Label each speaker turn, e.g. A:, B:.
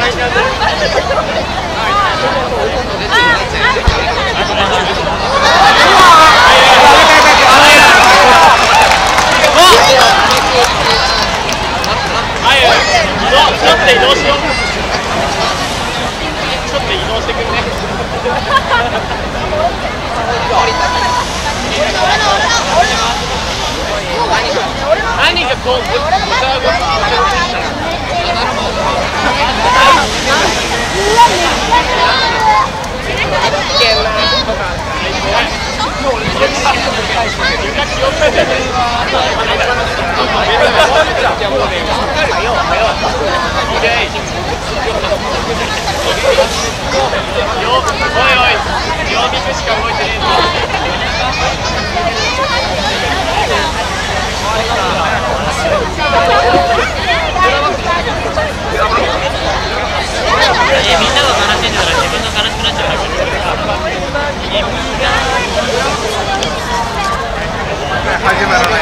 A: 移動しよう。ちょっと移動してくるね。何がこう
B: 始まらない。